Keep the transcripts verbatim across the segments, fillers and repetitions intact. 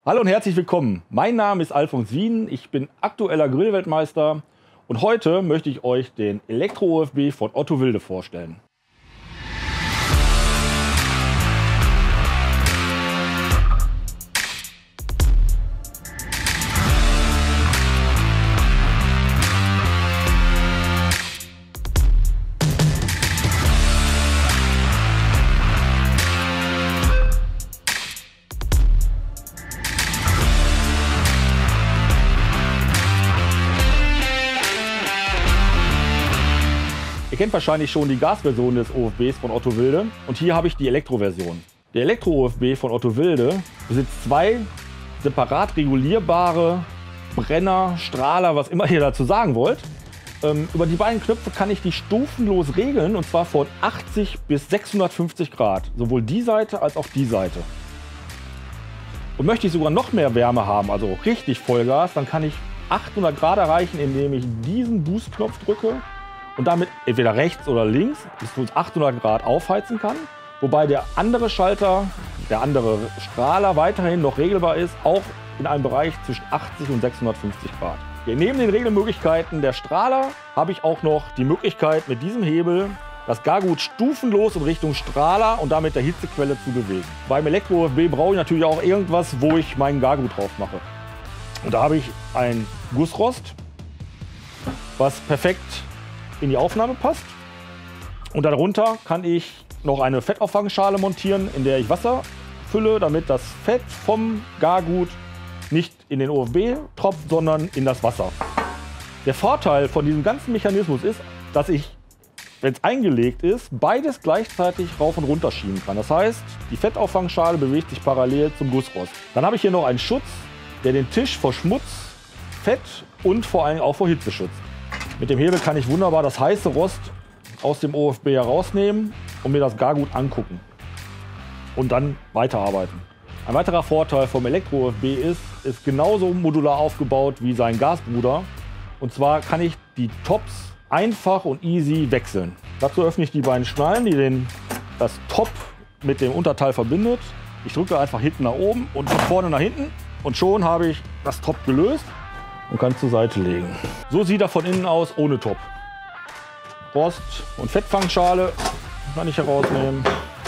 Hallo und herzlich willkommen. Mein Name ist Alfons Wien, ich bin aktueller Grillweltmeister und heute möchte ich euch den Elektro-O F B von Otto Wilde vorstellen. Ihr kennt wahrscheinlich schon die Gasversion des O F Bs von Otto Wilde und hier habe ich die Elektroversion. Der Elektro-O F B von Otto Wilde besitzt zwei separat regulierbare Brenner, Strahler, was immer ihr dazu sagen wollt. Ähm, über die beiden Knöpfe kann ich die stufenlos regeln und zwar von achtzig bis sechshundertfünfzig Grad, sowohl die Seite als auch die Seite. Und möchte ich sogar noch mehr Wärme haben, also richtig Vollgas, dann kann ich achthundert Grad erreichen, indem ich diesen Boost-Knopf drücke und damit entweder rechts oder links bis zu achthundert Grad aufheizen kann, wobei der andere Schalter, der andere Strahler weiterhin noch regelbar ist, auch in einem Bereich zwischen achtzig und sechshundertfünfzig Grad. Hier, neben den Regelmöglichkeiten der Strahler habe ich auch noch die Möglichkeit, mit diesem Hebel das Gargut stufenlos in Richtung Strahler und damit der Hitzequelle zu bewegen. Beim Elektro-O F B brauche ich natürlich auch irgendwas, wo ich meinen Gargut drauf mache. Und da habe ich ein Gussrost, was perfekt in die Aufnahme passt. Und darunter kann ich noch eine Fettauffangschale montieren, in der ich Wasser fülle, damit das Fett vom Gargut nicht in den O F B tropft, sondern in das Wasser. Der Vorteil von diesem ganzen Mechanismus ist, dass ich, wenn es eingelegt ist, beides gleichzeitig rauf und runter schieben kann. Das heißt, die Fettauffangschale bewegt sich parallel zum Gussrost. Dann habe ich hier noch einen Schutz, der den Tisch vor Schmutz, Fett und vor allem auch vor Hitze schützt. Mit dem Hebel kann ich wunderbar das heiße Rost aus dem O F B herausnehmen und mir das Gargut angucken und dann weiterarbeiten. Ein weiterer Vorteil vom Elektro-O F B ist, ist genauso modular aufgebaut wie sein Gasbruder. Und zwar kann ich die Tops einfach und easy wechseln. Dazu öffne ich die beiden Schnallen, die den, das Top mit dem Unterteil verbindet. Ich drücke einfach hinten nach oben und von vorne nach hinten und schon habe ich das Top gelöst und kann zur Seite legen. So sieht er von innen aus ohne Top. Rost- und Fettfangschale kann ich herausnehmen.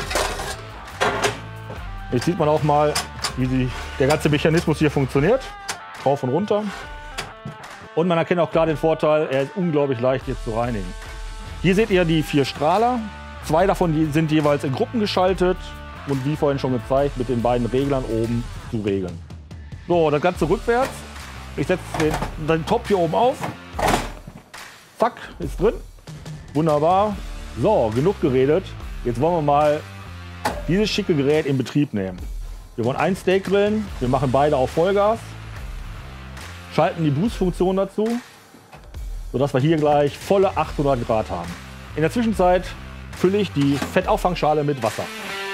Jetzt sieht man auch mal, wie die, der ganze Mechanismus hier funktioniert. Rauf und runter. Und man erkennt auch klar den Vorteil, er ist unglaublich leicht jetzt zu reinigen. Hier seht ihr die vier Strahler. Zwei davon sind jeweils in Gruppen geschaltet und wie vorhin schon gezeigt, mit den beiden Reglern oben zu regeln. So, das Ganze rückwärts. Ich setze den, den Top hier oben auf. Zack, ist drin. Wunderbar. So, genug geredet. Jetzt wollen wir mal dieses schicke Gerät in Betrieb nehmen. Wir wollen ein Steak grillen. Wir machen beide auf Vollgas. Schalten die Boost-Funktion dazu, sodass wir hier gleich volle achthundert Grad haben. In der Zwischenzeit fülle ich die Fettauffangschale mit Wasser.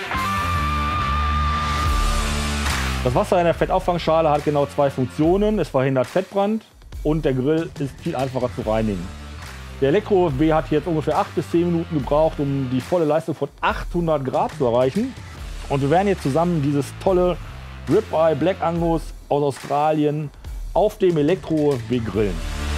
Das Wasser in der Fettauffangschale hat genau zwei Funktionen. Es verhindert Fettbrand und der Grill ist viel einfacher zu reinigen. Der Elektro-O F B hat jetzt ungefähr acht bis zehn Minuten gebraucht, um die volle Leistung von achthundert Grad zu erreichen. Und wir werden jetzt zusammen dieses tolle Ribeye Black Angus aus Australien auf dem Elektro-O F B grillen.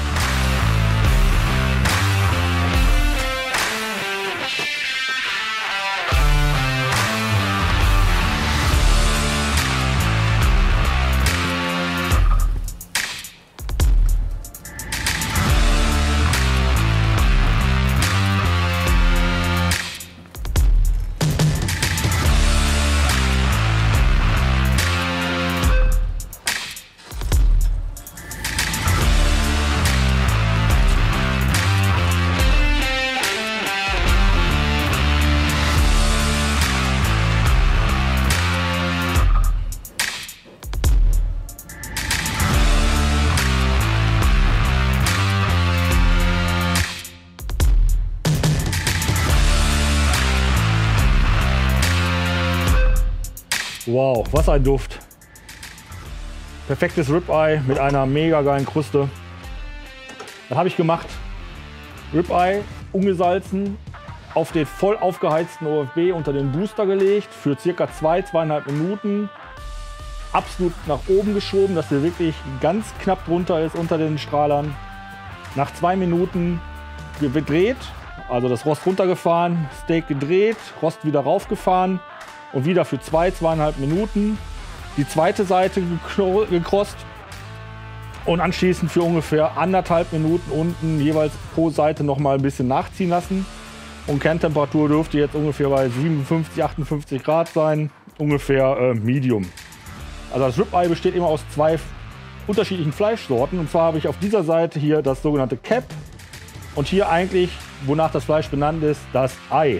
Wow, was ein Duft. Perfektes Ribeye mit einer mega geilen Kruste. Das habe ich gemacht. Ribeye ungesalzen, auf den voll aufgeheizten O F B unter den Booster gelegt für circa zwei, zweieinhalb Minuten. absolut nach oben geschoben, dass der wirklich ganz knapp drunter ist unter den Strahlern. Nach zwei Minuten gedreht, also das Rost runtergefahren, Steak gedreht, Rost wieder raufgefahren und wieder für zwei, zweieinhalb Minuten die zweite Seite gekrost und anschließend für ungefähr anderthalb Minuten unten jeweils pro Seite noch mal ein bisschen nachziehen lassen. Und Kerntemperatur dürfte jetzt ungefähr bei siebenundfünfzig, achtundfünfzig Grad sein, ungefähr äh, Medium. Also das Ribeye besteht immer aus zwei unterschiedlichen Fleischsorten. Und zwar habe ich auf dieser Seite hier das sogenannte Cap und hier eigentlich, wonach das Fleisch benannt ist, das Ei.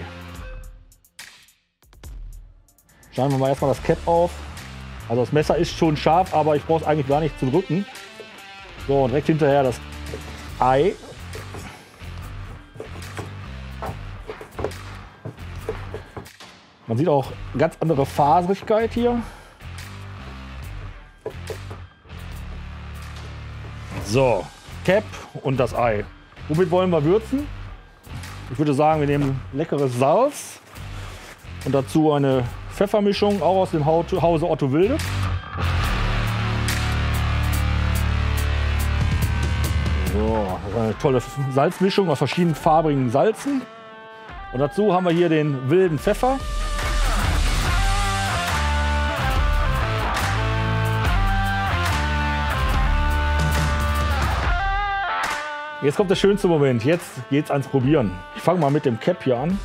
Schneiden wir mal erstmal das Cap auf. Also das Messer ist schon scharf, aber ich brauche es eigentlich gar nicht zu drücken. So, und direkt hinterher das Ei. Man sieht auch ganz andere Faserigkeit hier. So, Cap und das Ei. Womit wollen wir würzen? Ich würde sagen, wir nehmen leckeres Salz und dazu eine Pfeffermischung, auch aus dem Hause Otto Wilde. So, das ist eine tolle Salzmischung aus verschiedenen farbigen Salzen. Und dazu haben wir hier den wilden Pfeffer. Jetzt kommt der schönste Moment. Jetzt geht's ans Probieren. Ich fange mal mit dem Cap hier an.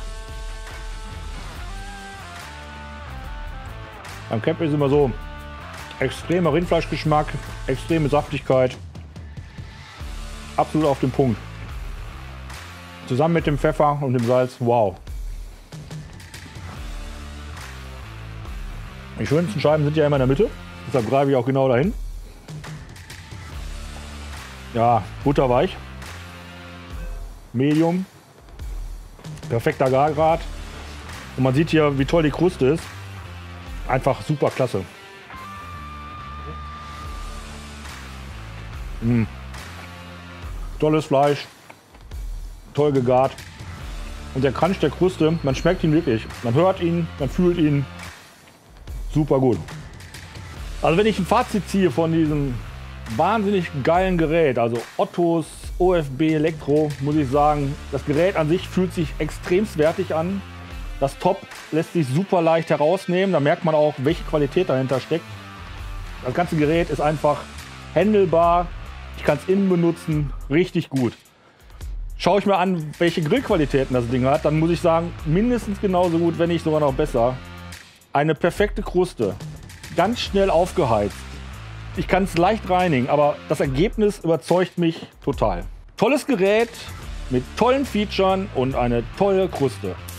Beim Cap ist immer so extremer Rindfleischgeschmack, extreme Saftigkeit. Absolut auf den Punkt. Zusammen mit dem Pfeffer und dem Salz, wow. Die schönsten Scheiben sind ja immer in der Mitte. Deshalb greife ich auch genau dahin. Ja, butterweich. Medium. Perfekter Gargrad. Und man sieht hier, wie toll die Kruste ist. Einfach super klasse. Mm. Tolles Fleisch. Toll gegart. Und der Crunch der Kruste, man schmeckt ihn wirklich. Man hört ihn, man fühlt ihn. Super gut. Also wenn ich ein Fazit ziehe von diesem wahnsinnig geilen Gerät, also Ottos O F B Elektro, muss ich sagen, das Gerät an sich fühlt sich extremst wertig an. Das Top lässt sich super leicht herausnehmen, da merkt man auch, welche Qualität dahinter steckt. Das ganze Gerät ist einfach handelbar, ich kann es innen benutzen, richtig gut. Schaue ich mir an, welche Grillqualitäten das Ding hat, dann muss ich sagen, mindestens genauso gut, wenn nicht sogar noch besser. Eine perfekte Kruste, ganz schnell aufgeheizt. Ich kann es leicht reinigen, aber das Ergebnis überzeugt mich total. Tolles Gerät mit tollen Features und eine tolle Kruste.